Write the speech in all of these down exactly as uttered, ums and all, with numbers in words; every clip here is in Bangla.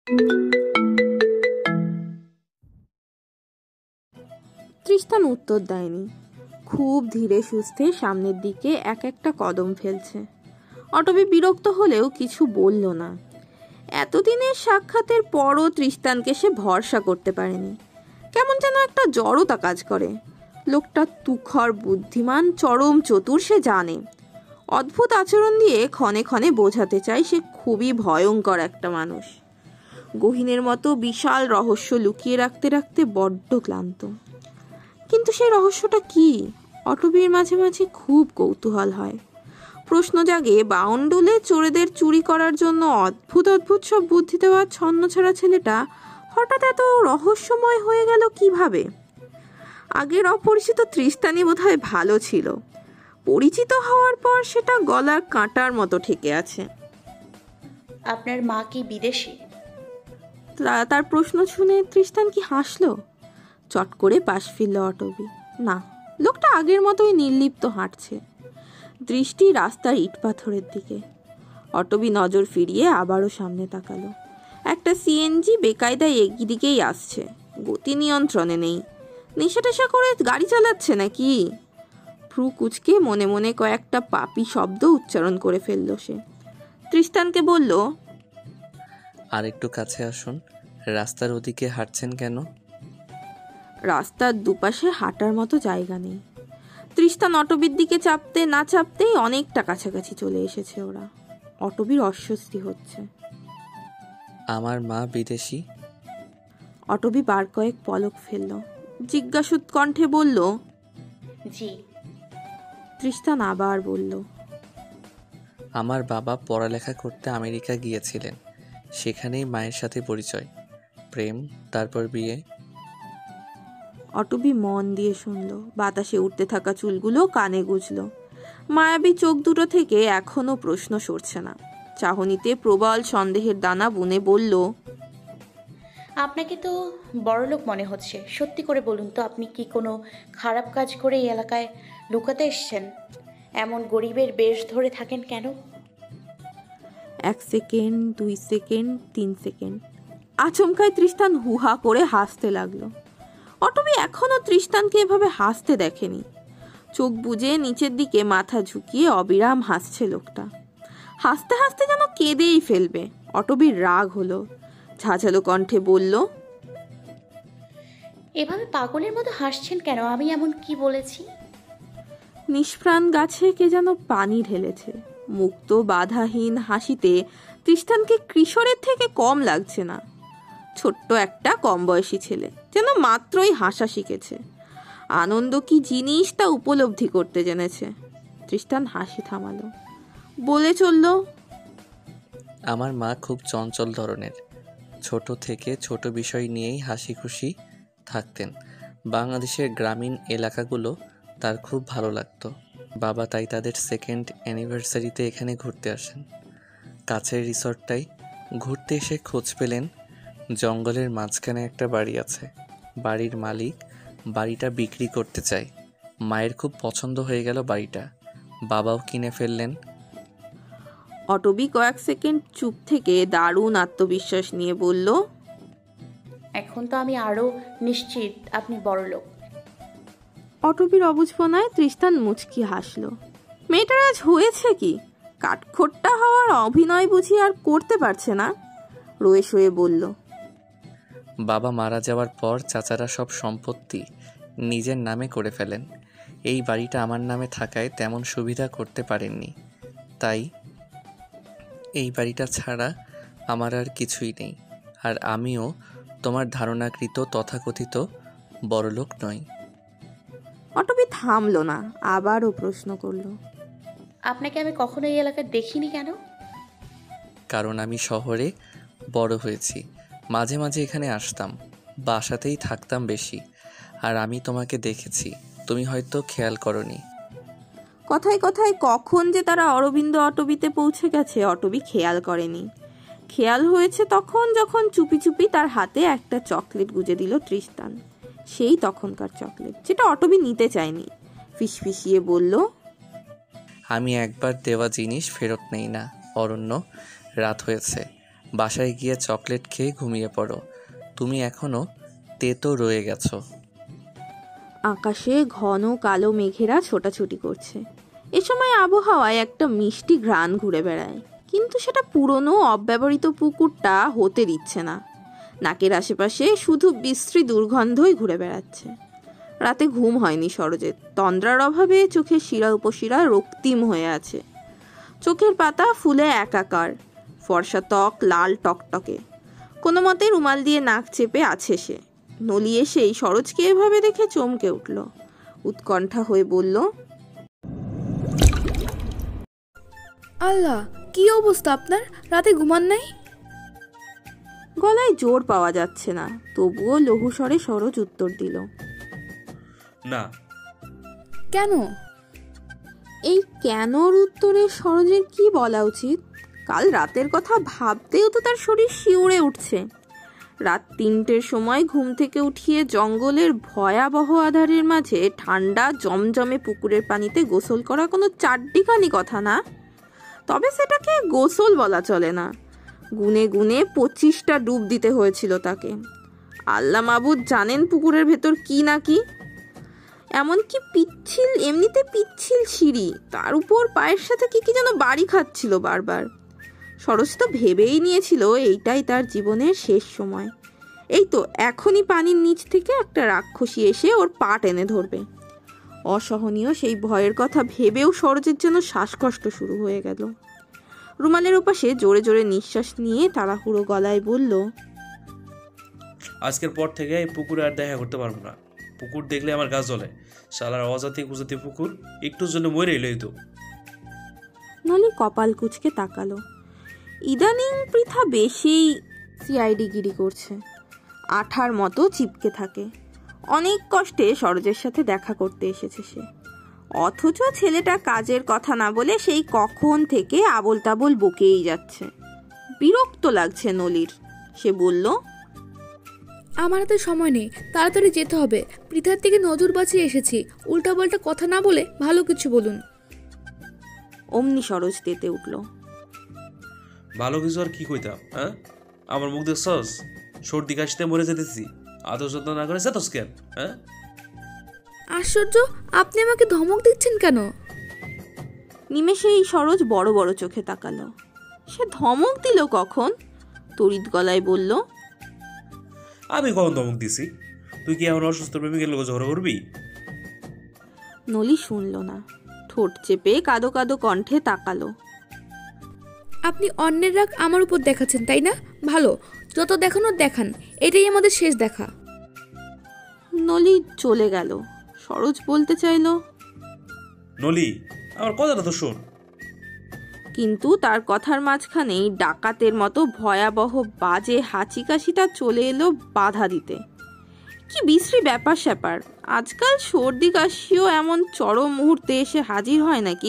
তৃষ্টান উত্তর দেয়নি। খুব ধীরে সুস্থে সামনের দিকে এক একটা কদম ফেলছে। অটবি বিরক্ত হলেও কিছু বলল না। এতদিনের সাক্ষাতের পরও তৃষ্টানকে সে ভরসা করতে পারেনি। কেমন যেন একটা জড়তা কাজ করে। লোকটা তুখর বুদ্ধিমান, চরম চতুর, সে জানে। অদ্ভুত আচরণ দিয়ে ক্ষণে ক্ষণে বোঝাতে চায় সে খুবই ভয়ঙ্কর একটা মানুষ। গহীনের মতো বিশাল রহস্য লুকিয়ে রাখতে রাখতে বড্ড ক্লান্ত। কিন্তু সেই রহস্যটা কি? অটবির মাঝে মাঝে খুব কৌতূহল হয়। প্রশ্ন জাগে, বাউন্ডুলে চোরেদের চুরি করার জন্য অদ্ভুত অদ্ভুত সব বুদ্ধি দেওয়া ছন্নছাড়া ছেলেটা হঠাৎ এত রহস্যময় হয়ে গেল কিভাবে? আগের অপরিচিত তৃষ্টানি বোধহয় ভালো ছিল, পরিচিত হওয়ার পর সেটা গলার কাঁটার মতো ঠেকে আছে। আপনার মা কি বিদেশি? তার প্রশ্ন শুনে তৃষ্টান কি হাসলো? চট করে পাশ ফিরল অটবি। না, লোকটা আগের মতোই নির্লিপ্ত হাঁটছে, দৃষ্টি রাস্তার ইট পাথরের দিকে। অটবি নজর ফিরিয়ে আবারও সামনে তাকালো। একটা সিএনজি বেকায়দায় এদিকেই আসছে, গতি নিয়ন্ত্রণে নেই। নেশা টেশা করে গাড়ি চালাচ্ছে নাকি? ভ্রু কুচকে মনে মনে কয়েকটা পাপি শব্দ উচ্চারণ করে ফেলল সে। তৃষ্টানকে বলল, আর একটু কাছে আসুন। রাস্তার ওদিকে হাঁটছেন কেন? রাস্তার দুপাশে হাঁটার মতো জায়গা নেই। তৃষ্টান অটবির দিকে চাপতে না চাপতেই অনেকটা কাছাকাছি চলে এসেছে ওরা। অটবির অস্বস্তি হচ্ছে। আমার মা বিদেশি? অটবি বার কয়েক পলক ফেলল, জিজ্ঞাসু কণ্ঠে বলল, জি। তৃষ্টান আবার বলল, আমার বাবা পড়ালেখা করতে আমেরিকা গিয়েছিলেন, সেখানেই মায়ের সাথে পরিচয়, প্রেম, তারপর বিয়ে। অটবি মন দিয়ে শুনল। বাতাসে উঠতে থাকা চুলগুলো কানে গুজল। মায়াবী চোখ দুটো থেকে এখনো প্রশ্ন সরছে না। চাহনিতে প্রবল সন্দেহের দানা বুনে বলল, আপনাকে তো বড়লোক মনে হচ্ছে। সত্যি করে বলুন তো, আপনি কি কোনো খারাপ কাজ করে এই এলাকায় লুকাতে এসছেন? এমন গরিবের বেশ ধরে থাকেন কেন? এক সেকেন্ড, দুই সেকেন্ড, তিন সেকেন্ড। আচমকায় তৃষ্টান হুহা করে হাসতে লাগলো। অটবি এখনো তৃষ্টানকে এভাবে হাসতে দেখেনি। চোখ বুজে নিচের দিকে মাথা ঝুঁকিয়ে অবিরাম হাসছে লোকটা। হাসতে হাসতে যেন কেঁদেই ফেলবে। অটবির রাগ হলো, ঝাঁঝালো কণ্ঠে বলল, এভাবে পাগলের মতো হাসছেন কেন? আমি এমন কি বলেছি? নিষ্প্রাণ গাছে কে যেন পানি ঢেলেছে। মুক্ত বাধাহীন হাসিতে তৃষ্টানকে কিশোরের থেকে কম লাগছে না। ছোট্ট একটা কম বয়সী ছেলে, যেন মাত্রই হাসা শিখেছে। আনন্দ কি জিনিস তা উপলব্ধি করতে জেনেছে। তৃষ্টান হাসি থামালো, বলে চলল, আমার মা খুব চঞ্চল ধরনের। ছোট থেকে ছোট বিষয় নিয়েই হাসি খুশি থাকতেন। বাংলাদেশের গ্রামীণ এলাকাগুলো তার খুব ভালো লাগতো। বাবা তাই তাদের সেকেন্ড অ্যানিভার্সারিতে এখানে ঘুরতে আসেন। কাছের রিসর্টটাই ঘুরতে এসে খোঁজ পেলেন জঙ্গলের মাঝখানে একটা বাড়ি আছে। বাড়ির মালিক বাড়িটা বিক্রি করতে চায়। মায়ের খুব পছন্দ হয়ে গেল বাড়িটা, বাবাও কিনে ফেললেন। অটবি কয়েক সেকেন্ড চুপ থেকে দারুণ আত্মবিশ্বাস নিয়ে বলল, এখন তো আমি আরও নিশ্চিত আপনি বড়লোক। অটবির অবুঝপনায় তৃষ্টান মুচকি হাসল। মেয়েটার আজ হয়েছে কি? কাঠখোট্টা হওয়ার অভিনয় বুঝি আর করতে পারছে না। রয়ে শয়ে বলল, বাবা মারা যাওয়ার পর চাচারা সব সম্পত্তি নিজের নামে করে ফেলেন। এই বাড়িটা আমার নামে থাকায় তেমন সুবিধা করতে পারেননি। তাই এই বাড়িটা ছাড়া আমার আর কিছুই নেই। আর আমিও তোমার ধারণাকৃত তথাকথিত বড়লোক নই। অটবি থামল না, আবারও প্রশ্ন করল, আপনাকে আমি কখনো এই এলাকায় দেখিনি কেন? কারণ আমি শহরে বড় হয়েছি, মাঝে মাঝে এখানে আসতাম, বাসাতেই থাকতাম বেশি। আর আমি তোমাকে দেখেছি, তুমি হয়তো খেয়াল করনি। কথায় কথায় কখন যে তারা অরবিন্দ অটবিতে পৌঁছে গেছে অটবি খেয়াল করেনি। খেয়াল হয়েছে তখন, যখন চুপি চুপি তার হাতে একটা চকলেট গুজে দিল তৃষ্টান। সেই তখনকার চকলেট, যেটা অটবি নিতে চায়নি। ফিসফিসিয়ে বলল, আমি একবার দেওয়া জিনিস ফেরত নেই না অরণ্য। রাত হয়েছে, বাসায় গিয়ে চকলেট খেয়ে ঘুমিয়ে পড়ো। তুমি এখনো তেতো রয়ে গেছো। আকাশে ঘন কালো মেঘেরা ছোটাছুটি করছে। এ সময় আবহাওয়ায় একটা মিষ্টি ঘ্রাণ ঘুরে বেড়ায়, কিন্তু সেটা পুরনো অব্যবহৃত পুকুরটা হতে দিচ্ছে না। নাকের আশেপাশে শুধু বিশ্রী দুর্গন্ধই ঘুরে বেড়াচ্ছে। রাতে ঘুম হয়নি সরোজের। তন্দ্রার অভাবে চোখের শিরা উপশিরা রক্তিম হয়ে আছে। চোখের পাতা ফুলে একাকার, ফর্সা ত্বক লাল টকটকে। কোনো মতে রুমাল দিয়ে নাক চেপে আছে সে। নলি এসেই সরোজকে এভাবে দেখে চমকে উঠল। উৎকণ্ঠা হয়ে বলল, আল্লাহ, কি অবস্থা আপনার? রাতে ঘুমান নাই? গলায় জোর পাওয়া যাচ্ছে না, তবুও লঘু স্বরে সরোজ উত্তর দিল, না। কেন? এই কেনর উত্তরে সরোজের কি বলা উচিত? কাল রাতের কথা ভাবতেও তো তার শরীর শিউরে উঠছে। রাত তিনটের সময় ঘুম থেকে উঠিয়ে জঙ্গলের ভয়াবহ আধারের মাঝে ঠান্ডা জমজমে পুকুরের পানিতে গোসল করা কোনো চাড্ডিখানি কথা না। তবে সেটাকে গোসল বলা চলে না। গুনে গুনে পঁচিশটা ডুব দিতে হয়েছিল তাকে। আল্লাহ মাবুদ জানেন পুকুরের ভেতর কি না কি। এমনকি পিচ্ছিল, এমনিতে পিচ্ছিল সিঁড়ি, তার উপর পায়ের সাথে কি কি যেন বাড়ি খাচ্ছিল বারবার। সরোজ তো ভেবেই নিয়েছিল এইটাই তার জীবনের শেষ সময়। এই তো এখনই পানির নিচ থেকে একটা রাক্ষসী এসে ওর পা টেনে ধরবে। অসহনীয় সেই ভয়ের কথা ভেবেও সরোজের যেন শ্বাসকষ্ট শুরু হয়ে গেল। রুমালের ওপাশে জোরে জোরে নিঃশ্বাস নিয়ে তাড়াহুড়ো গলায় বলল, আজকের পর থেকে এই পুকুরে আর দেখা করতে পারবো না। পুকুর দেখলে আমার গা জ্বলে। শালার অজাতি কুজাতি পুকুর, একটুর জন্য মরে এলোই তো। নলি কপাল কুঁচকে তাকালো। ইদানিং পৃথা বেশি সিআইডি গিরি করছে। আঠার মতো চিপকে থাকে। অনেক কষ্টে সরোজের সাথে দেখা করতে এসেছে সে, অথচ ছেলেটা কাজের কথা না বলে সেই কখন থেকে আবোল তাবোল বকেই যাচ্ছে। বিরক্ত লাগছে নলির। সে বলল, আমার হাতে সময় নেই, তাড়াতাড়ি যেতে হবে। পৃথার থেকে নজর বাঁচিয়ে এসেছি, উল্টাপাল্টা কথা না বলে ভালো কিছু বলুন। অমনি সরোজ তেতে উঠল। ভালো কিছু আর কি কইতাম? হ্যাঁ, আমার মুখ দেখছস? সর্দি কাশিতে মরে যেতেছি, আদর যত্ন না করে যেতস কেন? হ্যাঁ, আশ্চর্য, আপনি আমাকে ধমক দিচ্ছেন কেন? নিমেষেই সরোজ বড় বড় চোখে তাকালো। সে ধমক দিল কখন? তড়িৎ গলায় বলল, আমি কখন ধমক দিছি? তুই কি এমন অসুস্থ প্রেমিকের লোক ঝগড়া করবি? নলি শুনল না, ঠোঁট চেপে কাদো কাদো কণ্ঠে তাকালো। আপনি অন্যের রাগ আমার উপর দেখাচ্ছেন, তাই না? ভালো, যত দেখানোর দেখান, এটাই আমাদের শেষ দেখা। নলি চলে গেল। সরোজ বলতে চাইল, নলি, আমার কথাটা তো শোন। কিন্তু তার কথার মাঝখানেই ডাকাতের মতো ভয়াবহ বাজে হাঁচি কাশিটা চলে এলো বাধা দিতে। কি বিশ্রী ব্যাপার স্যাপার! আজকাল সর্দি কাশিও এমন চরম মুহূর্তে এসে হাজির হয় নাকি?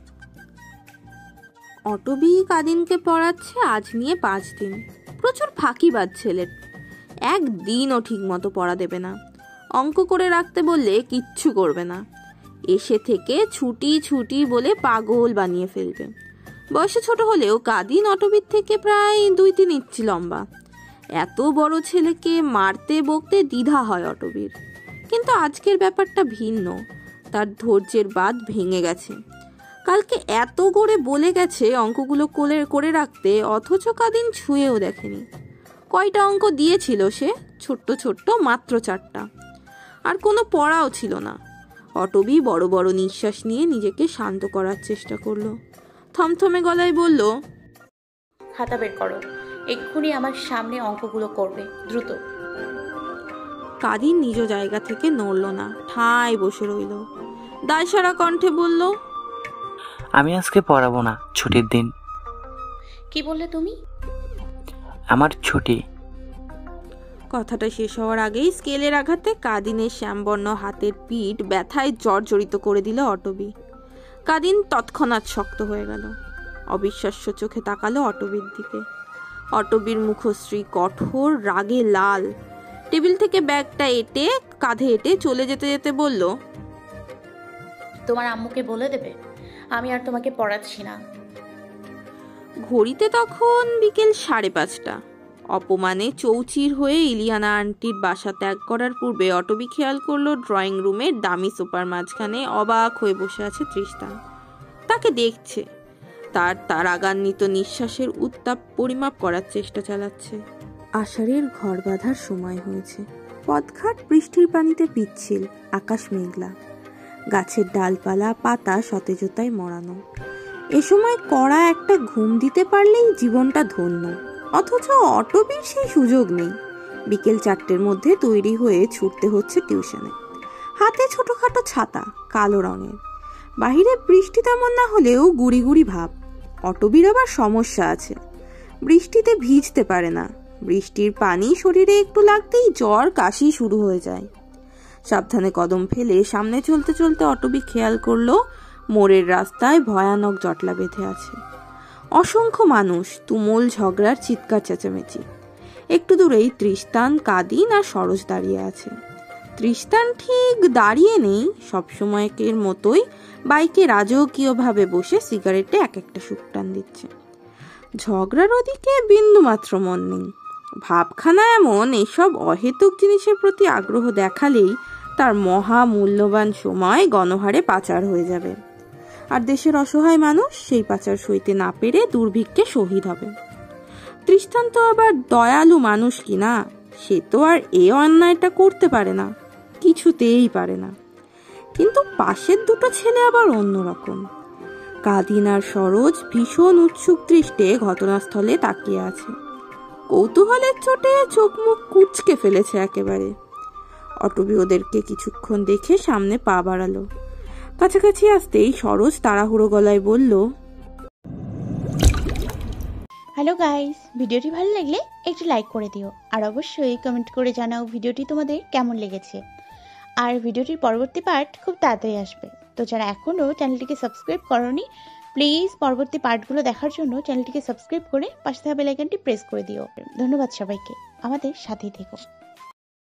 অটবি কাদিনকে পড়াচ্ছে আজ নিয়ে পাঁচ দিন। প্রচুর ফাঁকিবাজ ছেলের। একদিনও ঠিক মতো পড়া দেবে না। অঙ্ক করে রাখতে বললে কিচ্ছু করবে না। এসে থেকে ছুটি ছুটি বলে পাগল বানিয়ে ফেলবে। বয়সে ছোট হলেও কাদিন অটবির থেকে প্রায় দুই তিন ইঞ্চি লম্বা। এত বড় ছেলেকে মারতে বকতে দ্বিধা হয় অটবির। কিন্তু আজকের ব্যাপারটা ভিন্ন। তার ধৈর্যের বাঁধ ভেঙে গেছে। কালকে এত করে বলে গেছে অঙ্কগুলো কোলে করে রাখতে, অথচ কাদিন ছুঁয়েও দেখেনি। কয়টা অঙ্ক দিয়েছিল সে? ছোট্ট ছোট্ট, মাত্র চারটা। আর কোনো পড়াও ছিল না। অটবি বড় বড় নিঃশ্বাস নিয়ে নিজেকে শান্ত করার চেষ্টা করলো। থমথমে গলায় বলল, খাতা বের করো, এক্ষুনি আমার সামনে অঙ্কগুলো করবে, দ্রুত। কাদিন নিজ জায়গা থেকে নড়ল না, ঠায় বসে রইল। দায়সারা কণ্ঠে বলল, আমি আজকে পড়াবো না, ছুটির দিন। কি বললে তুমি? আমার ছুটি। কথাটা শেষ হওয়ার আগেই স্কেলের আঘাতে কাদিনের শ্যামবর্ণ হাতের পিঠ ব্যথায় জর্জরিত করে দিল অটবি। কাদিন তৎক্ষণাৎ শক্ত হয়ে গেল। অবিশ্বাস্য চোখে তাকালো অটবির দিকে। অটবির মুখশ্রী কঠোর, রাগে লাল। টেবিল থেকে ব্যাগটা এঁটে কাঁধে এঁটে চলে যেতে যেতে বলল, তোমার আম্মুকে বলে দেবে আমি আর তোমাকে পড়াচ্ছি না। ঘড়িতে তখন বিকেল সাড়ে পাঁচটা। অপমানে চৌচির হয়ে ইলিয়ানা আন্টির বাসা ত্যাগ করার পূর্বে অটবি খেয়াল করলো ড্রয়িং রুমের দামি সোফার মাঝখানে অবাক হয়ে বসে আছে তৃষ্টান। তাকে দেখছে, তার তার আগান্বিত নিঃশ্বাসের উত্তাপ পরিমাপ করার চেষ্টা চালাচ্ছে। আষাঢ়ের ঘর বাঁধার সময় হয়েছে। পথঘাট বৃষ্টির পানিতে পিচ্ছিল, আকাশ মেঘলা, গাছের ডালপালা পাতা সতেজতায় মরানো। এ সময় কড়া একটা ঘুম দিতে পারলেই জীবনটা ধন্য, অথচ অটবির সেই সুযোগ নেই। বিকেল চারটের মধ্যে তৈরি হয়ে ছুটতে হচ্ছে টিউশনে। হাতে ছোটখাটো ছাতা, কালো রঙের। বাহিরে বৃষ্টি তেমন না হলেও গুড়ি গুড়ি ভাব। অটবির আবার সমস্যা আছে, বৃষ্টিতে ভিজতে পারে না। বৃষ্টির পানি শরীরে একটু লাগতেই জ্বর কাশি শুরু হয়ে যায়। সাবধানে কদম ফেলে সামনে চলতে চলতে অটবি খেয়াল করলো মোড়ের রাস্তায় ভয়ানক জটলা বেঁধে আছে। অসংখ্য মানুষ, তুমুল ঝগড়ার চিৎকার চেঁচামেচি। একটু দূরেই তৃষ্টান, কাদিন আর সরোজ দাঁড়িয়ে আছে। তৃষ্টান ঠিক দাঁড়িয়ে নেই, সবসময়কের মতোই বাইকে রাজকীয়ভাবে বসে সিগারেটে এক একটা সুকটান দিচ্ছে। ঝগড়ার ওদিকে বিন্দুমাত্র মন নেই। ভাবখানা এমন, এসব অহেতুক জিনিসের প্রতি আগ্রহ দেখালেই তার মহা মূল্যবান সময় গণহারে পাচার হয়ে যাবে, আর দেশের অসহায় মানুষ সেই পাচার সইতে না পেরে দুর্ভিক্ষে শহীদ হবে। তৃষ্টান তো আবার দয়ালু মানুষ কিনা, সে তো আর এ অন্যায়টা করতে পারে না, কিছুতেই পারে না। কিন্তু পাশের দুটো ছেলে আবার অন্যরকম। কাদিন আর সরোজ ভীষণ উৎসুক দৃষ্টে ঘটনাস্থলে তাকিয়ে আছে। কৌতূহলের চোটে চোখ মুখ কুঁচকে ফেলেছে একেবারে। অটবি ওদেরকে কিছুক্ষণ দেখে সামনে পা বাড়ালো। কাছাকাছি আসতেই সরোজ তাড়াহুড়ো গলায় বলল, হ্যালো গাইস, ভিডিওটি ভালো লাগলে একটু লাইক করে দিও, আর অবশ্যই কমেন্ট করে জানাও ভিডিওটি তোমাদের কেমন লেগেছে। আর ভিডিওটির পরবর্তী পার্ট খুব তাড়াতাড়ি আসবে, তো যারা এখনও চ্যানেলটিকে সাবস্ক্রাইব করোনি প্লিজ পরবর্তী পার্টগুলো দেখার জন্য চ্যানেলটিকে সাবস্ক্রাইব করে পাশে থাকা বেল আইকনটি প্রেস করে দিও। ধন্যবাদ সবাইকে, আমাদের সাথেই থেকো।